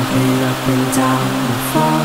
and up and down the floor.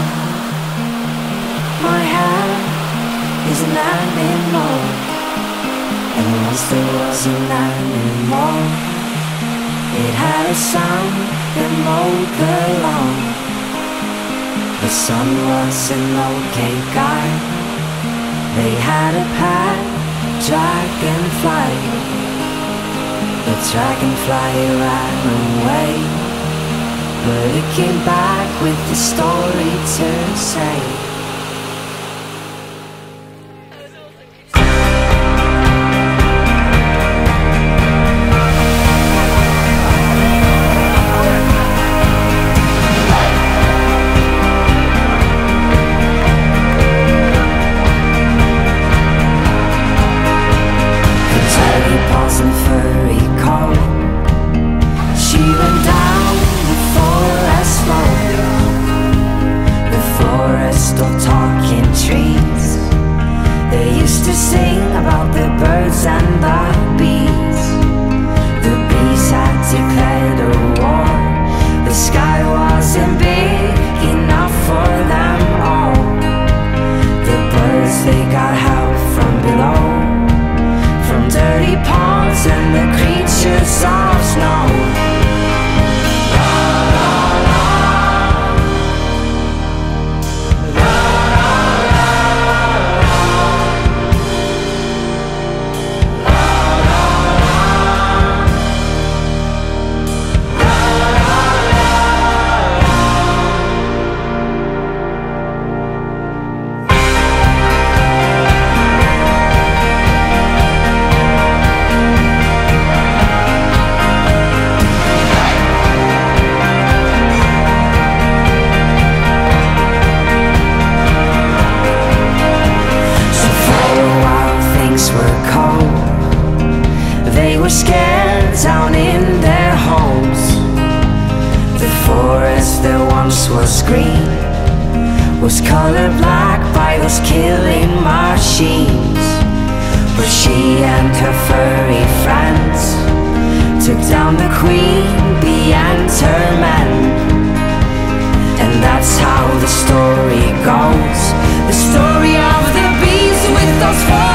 My hair is an animal, and once there was an animal. It had a son that mowed the lawn. The son was an okay guy. They had a pet dragonfly. The dragonfly ran away, but it came back with a story to say. Was green, was colored black by those killing machines. But she and her furry friends took down the queen, bee and her men. And that's how the story goes, the story of the bees with those